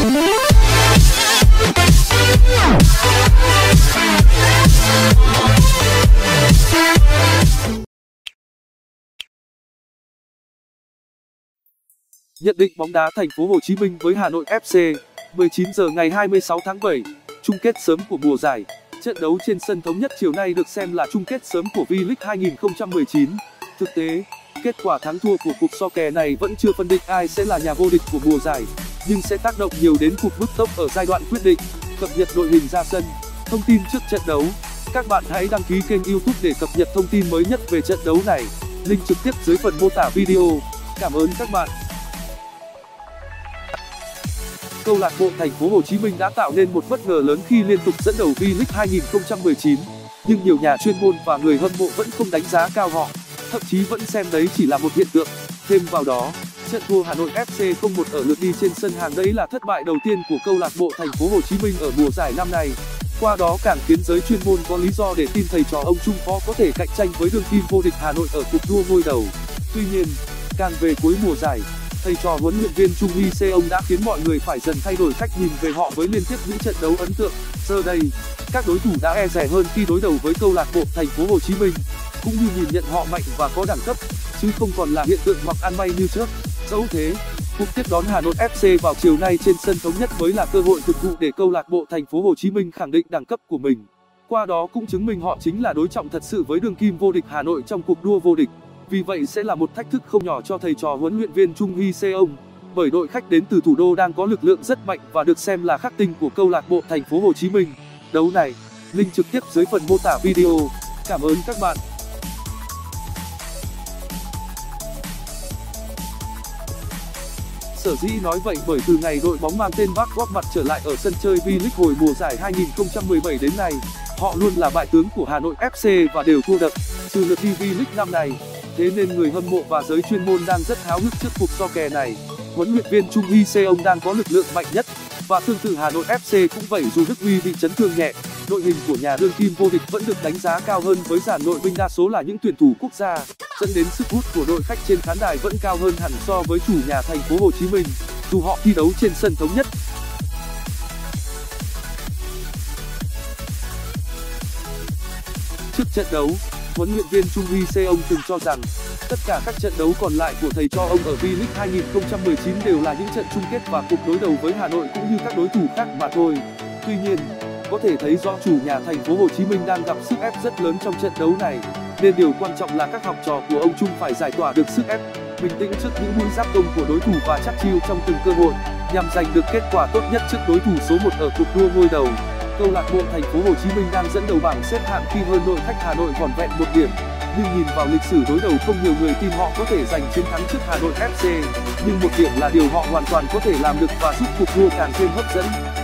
Nhận định bóng đá Thành phố Hồ Chí Minh với Hà Nội FC. 19 giờ ngày 26 tháng 7, chung kết sớm của mùa giải. Trận đấu trên sân Thống Nhất chiều nay được xem là chung kết sớm của V-League 2019. Thực tế, kết quả thắng thua của cuộc so kè này vẫn chưa phân định ai sẽ là nhà vô địch của mùa giải, nhưng sẽ tác động nhiều đến cuộc bứt tốc ở giai đoạn quyết định. Cập nhật đội hình ra sân, thông tin trước trận đấu. Các bạn hãy đăng ký kênh YouTube để cập nhật thông tin mới nhất về trận đấu này. Link trực tiếp dưới phần mô tả video. Cảm ơn các bạn. Câu lạc bộ Thành phố Hồ Chí Minh đã tạo nên một bất ngờ lớn khi liên tục dẫn đầu V-League 2019, nhưng nhiều nhà chuyên môn và người hâm mộ vẫn không đánh giá cao họ, thậm chí vẫn xem đấy chỉ là một hiện tượng. Thêm vào đó, trận thua Hà Nội FC 0-1 ở lượt đi trên sân Hàng Đẫy là thất bại đầu tiên của câu lạc bộ Thành phố Hồ Chí Minh ở mùa giải năm nay. Qua đó càng khiến giới chuyên môn có lý do để tin thầy trò ông Trung Phó có thể cạnh tranh với đương kim vô địch Hà Nội ở cuộc đua ngôi đầu. Tuy nhiên, càng về cuối mùa giải, thầy trò huấn luyện viên Chung Hee-seong đã khiến mọi người phải dần thay đổi cách nhìn về họ với liên tiếp những trận đấu ấn tượng. Giờ đây, các đối thủ đã e dè hơn khi đối đầu với câu lạc bộ Thành phố Hồ Chí Minh, cũng như nhìn nhận họ mạnh và có đẳng cấp, chứ không còn là hiện tượng hoặc ăn may như trước. Dẫu thế, cuộc tiếp đón Hà Nội FC vào chiều nay trên sân Thống Nhất mới là cơ hội thực thụ để câu lạc bộ Thành phố Hồ Chí Minh khẳng định đẳng cấp của mình. Qua đó cũng chứng minh họ chính là đối trọng thật sự với đương kim vô địch Hà Nội trong cuộc đua vô địch. Vì vậy sẽ là một thách thức không nhỏ cho thầy trò huấn luyện viên Chung Hee-seong, bởi đội khách đến từ thủ đô đang có lực lượng rất mạnh và được xem là khắc tinh của câu lạc bộ Thành phố Hồ Chí Minh. Đấu này, link trực tiếp dưới phần mô tả video. Cảm ơn các bạn. Sở dĩ nói vậy bởi từ ngày đội bóng mang tên Bác góp mặt trở lại ở sân chơi V-League hồi mùa giải 2017 đến nay, họ luôn là bại tướng của Hà Nội FC và đều thua đậm, trừ lượt đi V-League năm nay. Thế nên người hâm mộ và giới chuyên môn đang rất háo hức trước cuộc so kè này. Huấn luyện viên Chung Hee-seong đang có lực lượng mạnh nhất, và tương tự Hà Nội FC cũng vậy. Dù Đức Huy bị chấn thương nhẹ, đội hình của nhà đương kim vô địch vẫn được đánh giá cao hơn với dàn nội binh đa số là những tuyển thủ quốc gia, dẫn đến sức hút của đội khách trên khán đài vẫn cao hơn hẳn so với chủ nhà Thành phố Hồ Chí Minh, dù họ thi đấu trên sân Thống Nhất. Trước trận đấu, huấn luyện viên Chung Hee-seong từng cho rằng tất cả các trận đấu còn lại của thầy trò ông ở V-League 2019 đều là những trận chung kết và cuộc đối đầu với Hà Nội cũng như các đối thủ khác mà thôi. Tuy nhiên, có thể thấy rõ chủ nhà Thành phố Hồ Chí Minh đang gặp sức ép rất lớn trong trận đấu này, nên điều quan trọng là các học trò của ông Chung phải giải tỏa được sức ép, bình tĩnh trước những mũi giáp công của đối thủ và chắc chiêu trong từng cơ hội, nhằm giành được kết quả tốt nhất trước đối thủ số 1 ở cuộc đua ngôi đầu. Câu lạc bộ Thành phố Hồ Chí Minh đang dẫn đầu bảng xếp hạng khi hơn đội khách Hà Nội vỏn vẹn 1 điểm, nhưng nhìn vào lịch sử đối đầu không nhiều người tin họ có thể giành chiến thắng trước Hà Nội FC, nhưng 1 điểm là điều họ hoàn toàn có thể làm được và giúp cuộc đua càng thêm hấp dẫn.